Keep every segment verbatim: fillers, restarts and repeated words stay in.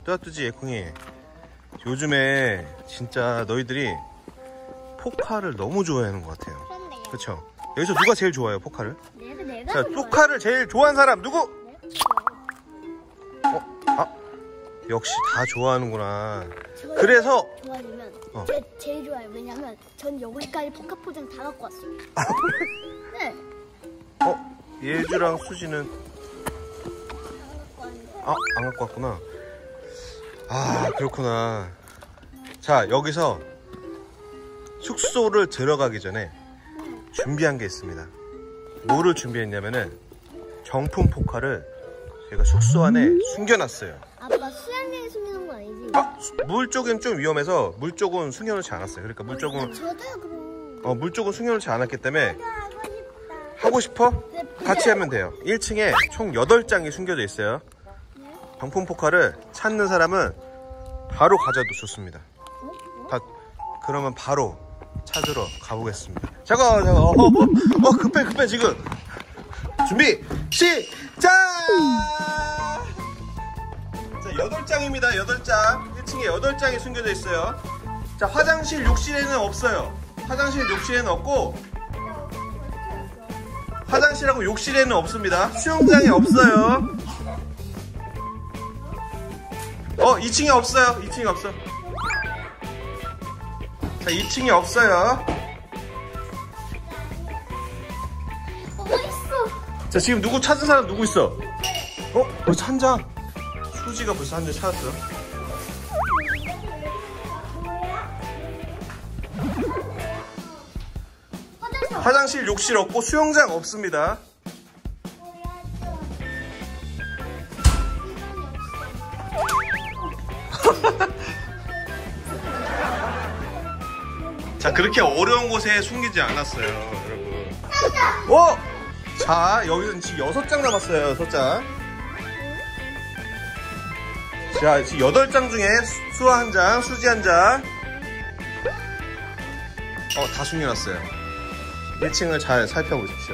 뚜아뚜지 예콩이, 요즘에 진짜 너희들이 포카를 너무 좋아하는 것 같아요. 그런데요. 그렇죠? 여기서 누가 제일 좋아해요, 포카를? 내가 내가 자, 좀 포카를 제일 좋아하는 사람 누구? 좋아해. 어? 아, 역시 다 좋아하는구나. 저는 그래서 도와주면 어. 제 제일 좋아요. 왜냐면 전 여기까지 포카 포장 다 갖고 왔어요. 네. 어? 예주랑 수지는 아, 안 갖고 왔구나. 아, 그렇구나. 자, 여기서 숙소를 들어가기 전에 준비한 게 있습니다. 뭐를 준비했냐면은 정품 포카를 제가 숙소 안에 숨겨놨어요. 아빠 수영장에 숨기는 거 아니지? 아, 물 쪽은 좀 위험해서 물 쪽은 숨겨놓지 않았어요. 그러니까 물 쪽은 저도요 그럼. 어, 물 쪽은 숨겨놓지 않았기 때문에 하고 싶다. 하고 싶어? 같이 하면 돼요. 일 층에 총 여덟 장이 숨겨져 있어요. 정품 포카를 찾는 사람은 바로 가져도 좋습니다. 다, 그러면 바로 찾으러 가보겠습니다. 잠깐, 잠깐, 어, 어, 어, 급해, 급해, 지금. 준비, 시작! 자, 여덟 장입니다, 여덟 장. 일 층에 여덟 장이 숨겨져 있어요. 자, 화장실, 욕실에는 없어요. 화장실, 욕실에는 없고, 화장실하고 욕실에는 없습니다. 수영장에 없어요. 어, 이 층에 없어요. 이 층에 없어. 자, 이 층에 없어요. 어 있어. 자, 지금 누구 찾은 사람 누구 있어? 어? 벌써 한 장. 수지가 벌써 한 장 찾았어. 화장실, 욕실 없고 수영장 없습니다. 자, 그렇게 어려운 곳에 숨기지 않았어요, 여러분. 어! 자, 여기서 지금 여섯 장 남았어요, 여섯 장. 자, 지금 여덟 장 중에 수아 한 장, 수지 한 장. 어, 다 숨겨놨어요. 일 층을 잘 살펴보십시오.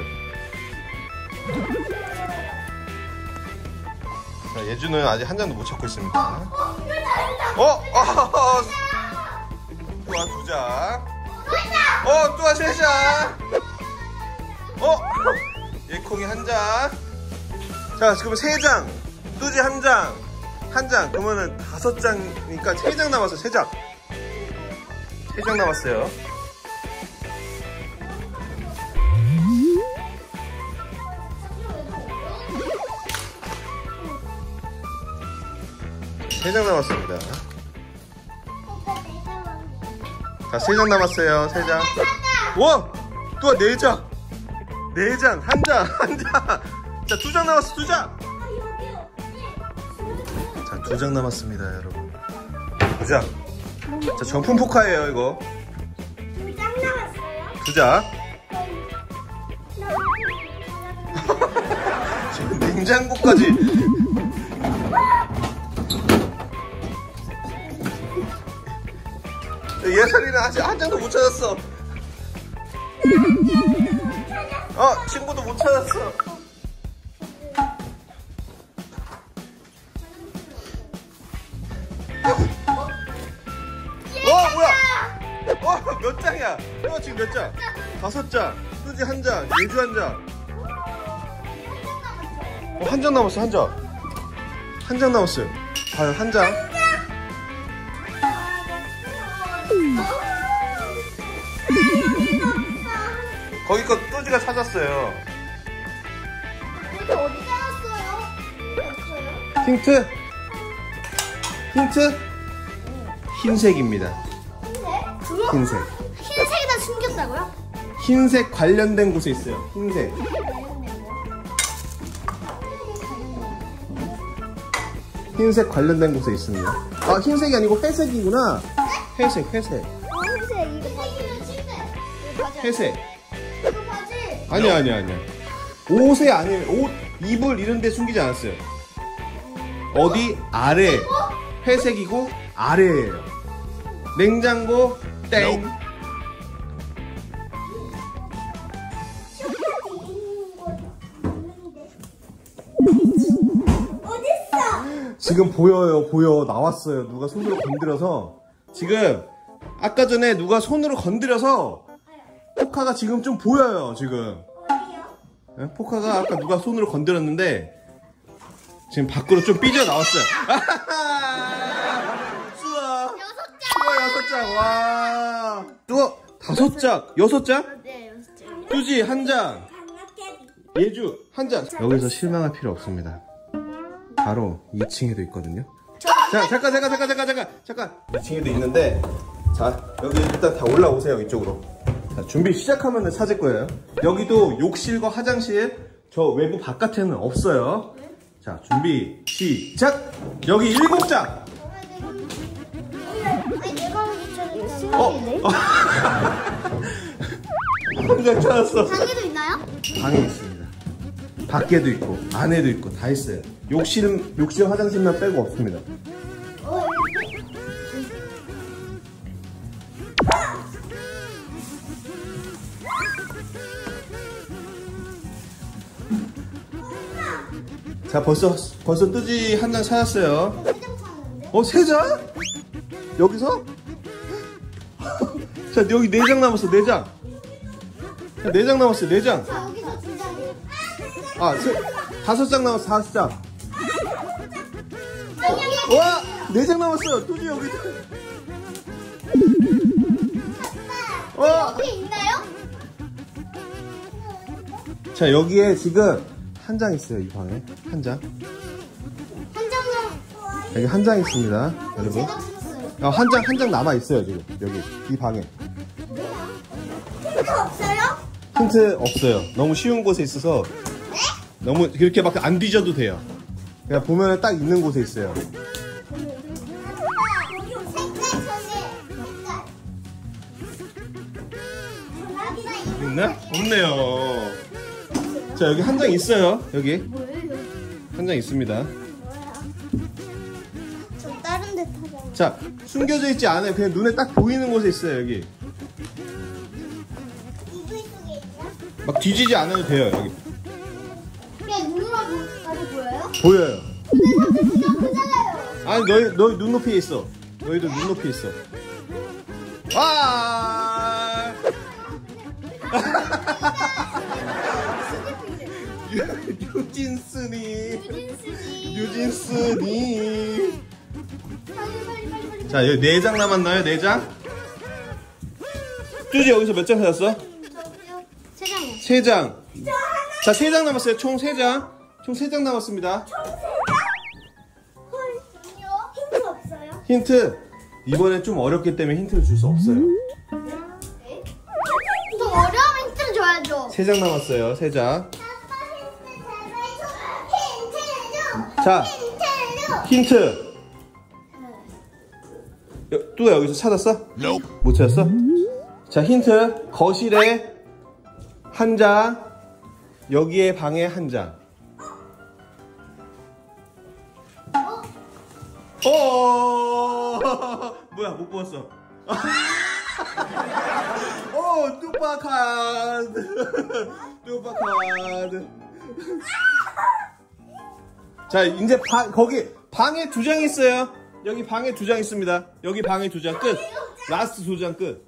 자, 예주는 아직 한 장도 못 찾고 있습니다. 어? 어? 뚜아 두 장. 어, 뚜아 세 장. 어? 예콩이 한 장. 자, 지금 세 장. 뚜지 한 장. 한 장. 그러면은 다섯 장이니까 세 장 남았어요, 세 장. 세 장 남았어요. 세 장 남았습니다. 자, 세 장 남았어요. 세 장. 와! 또 네 장. 네 장. 한 장. 한 장. 자, 두 장 남았어. 두 장. 자, 두 장 남았습니다, 여러분. 두 장. 자, 정품 포카예요, 이거. 두 장 남았어요. 두 장. 지금 냉장고까지. 예설이는 아직 한 장도 못 찾았어. 어, 친구도 못 찾았어. 어, 뭐야? 어, 몇 장이야? 어, 지금 몇 장? 다섯 장. 수지 한 장, 예주 한 장. 어, 한 장 남았어, 한 장. 한 장 남았어요. 과연 한 장? 거기 거 뚜지가 찾았어요. 여기 어디 찾았어요? 없어요? 힌트? 힌트? 흰색입니다. 흰색? 그거? 흰색. 흰색에다 숨겼다고요? 흰색 관련된 곳에 있어요. 흰색. 흰색 관련된 곳에 있습니다. 아, 흰색이 아니고 회색이구나. 회색, 회색. 어, 흰색. 이거 흰색이면 침대. 이거 바지. 회색. 이거 바지. 아니야, 아니야, 아니야. 옷에 아니면 옷, 이불 이런 데 숨기지 않았어요. 어디? 아래. 회색이고 아래예요. 냉장고 땡. 어딨어? 지금 보여요, 보여. 나왔어요. 누가 손으로 건드려서. 지금, 아까 전에 누가 손으로 건드려서, 포카가 지금 좀 보여요, 지금. 네? 포카가 아까 누가 손으로 건드렸는데, 지금 밖으로 좀 삐져나왔어요. 수아! 여섯 장. 수아 여섯 장, 와. 수아 다섯 장, 여섯 장? 네, 여섯 장. 뚜지 한 장. 예주 한 장. 여기서 실망할 필요 없습니다. 바로 이 층에도 있거든요. 자, 잠깐, 잠깐, 잠깐, 잠깐, 잠깐, 잠깐. 이 층에도 있는데, 자, 여기 일단 다 올라오세요, 이쪽으로. 자, 준비 시작하면 찾을 거예요. 여기도 욕실과 화장실, 저 외부 바깥에는 없어요. 자, 준비 시작. 여기 일곱 장. 아니, 내가 하기 전에 어? 승리네. 한 장 찾았어. 방에도 있나요? 방에 있습니다. 밖에도 있고 안에도 있고 다 있어요. 욕실 욕실 화장실만 빼고 없습니다. 어, 자, 벌써 벌써 뚜지 한 장 찾았어요. 세장 찾았는데? 어, 세 장? 여기서? 자, 여기 네 장 남았어. 네 장. 자, 네 장 남았어요. 네 장. 자, 여기서 두 장이요. 아, 세, 다섯 장 남았어. 다섯 장. 여기. 와! 네 장 남았어요. 뚜지 여기. 와! 여기 있나요? 자, 여기에 지금 한 장 있어요. 이 방에. 한 장. 한 장은 여기 한 장 있습니다. 여러분. 제가 찾았어요. 아, 한 장, 한 장 남아있어요, 지금. 여기. 이 방에. 힌트 없어요? 힌트 없어요. 너무 쉬운 곳에 있어서. 너무 그렇게 막 안 뒤져도 돼요. 그냥 보면 딱 있는 곳에 있어요. 있나? 없네요. 자, 여기 한 장 있어요. 여기. 뭐예요? 한 장 있습니다. 저 다른 데 타잖아. 자, 숨겨져 있지 않아요. 그냥 눈에 딱 보이는 곳에 있어요, 여기. 이불 속에 있나? 막 뒤지지 않아도 돼요, 여기. 그냥 눈으로 봐도 보여요? 보여요. 근데 사실 키가 크잖아요. 아니, 너희, 너희 눈높이에 있어. 너희도 눈높이에 있어. 아! 유진스니. 유진스니. 유진스니. 빨리 빨리 빨리 빨리. 자, 여기 네 장 남았나요? 네 장? 뚜지 여기서 몇 장 찾았어? 저기요. 세 장이요. 세 장. 자, 세 장 남았어요. 총 세 장. 총 세 장 남았습니다. 헐. 아니요. 힌트 없어요? 힌트. 이번엔 좀 어렵기 때문에 힌트를 줄 수 없어요. 네? 더 어려우면 힌트를 줘야죠. 세 장 남았어요. 세 장. 아빠 힌트 제발 줘. 힌트 줘. 자, 힌트 줘. 힌트. 여, 뚜가 여기서 찾았어? 못 찾았어? 자, 힌트. 거실에 한 장. 여기에 방에 한 장. 어, 뭐야, 못 보았어. 오, 뚜빠 카드. 뚜빠 카드. 자, 이제 방, 거기, 방에 두 장 있어요. 여기 방에 두 장 있습니다. 여기 방에 두 장 끝. 라스트 두 장 끝.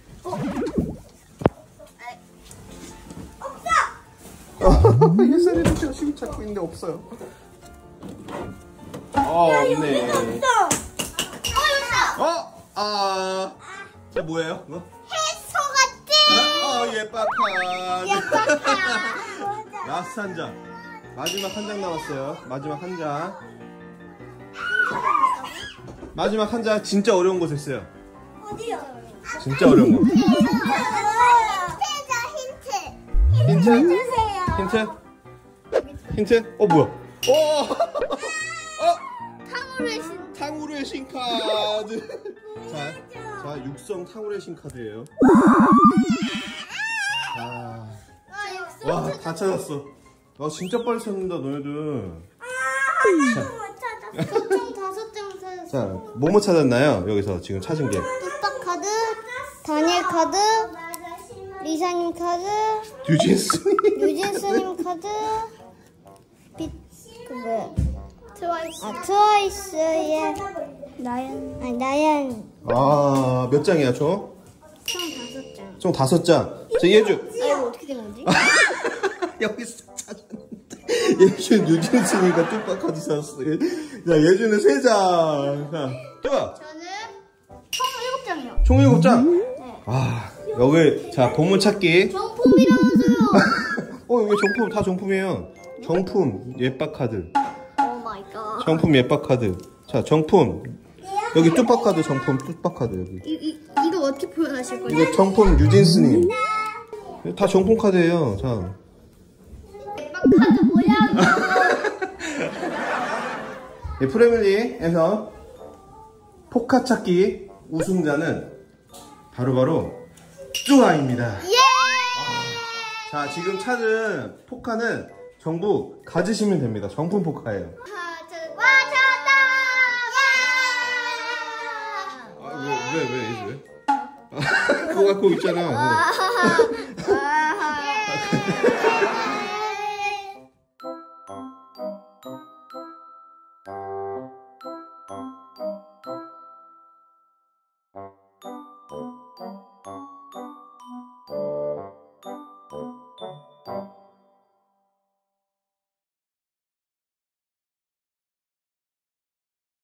햇살이를 열심히 찾고 있는데 없어요. 어, 없네. 어, 여기 있어. 어? 아. 자, 뭐예요? 뭐? 해소 같은. 어, 예뻐 카드. 예뻐 카드. 라스트 한 장. 마지막 한 장 남았어요. 마지막 한 장. 마지막 한 장 진짜 어려운 곳에 있어요. 어디요? 진짜 어려운 곳. 힌트. 힌트. 힌트? 주세요. 힌트? 힌트? 어, 뭐야? 어! 어! 탕후루의 신. 탕후루의 신카드. 자, 자, 육성 탕후루의 신카드예요. 아. 아, 육수. 와, 다 찾았어. 와, 진짜 빨리 찾는다, 너희들. 못 찾았어. 총 다섯 장 찾았어. 자, 뭐뭐 찾았나요? 여기서 지금 찾은 게. 뚜딱 카드, 다니엘 카드, 리사님 카드, 유진스. 유진스님 카드, 빛, 그 뭐야, 트와이스. 아, 트와이스의 나연. 아니, 나연. 아, 몇 장이야, 총? 총 다섯 장. 총 다섯 장. 자, 예준. 아, 이거 어떻게 된 거지? 여기서 찾았는데. 예준, 유진승이가 뚜빠 카드 샀어. 자, 예준은 세 장. 자, 뚜빠. 저는 총 일곱 장이요. 총 일곱 장. 네. 아, 여기, 자, 보물 찾기. 정품이라면서요. 어, 이게 정품, 다 정품이에요. 정품, 예빡 카드. 오 마이 갓. 정품 예빡 카드. 자, 정품. 여기 뚜빠 카드, 정품 뚜빠 카드, 여기. 이, 이, 이거 어떻게 표현하실 거예요? 이거 정품 유진스님. 다 정품 카드예요. 자. 카드 모양. 네, 프레밀리에서 포카 찾기 우승자는 바로바로 쭈아입니다. 예! 자, 지금 찾은 포카는 전부 가지시면 됩니다. 정품 포카예요. 와, 찾았다! 아, 왜, 왜, 왜, 왜? 그거 갖고 있잖아. 와!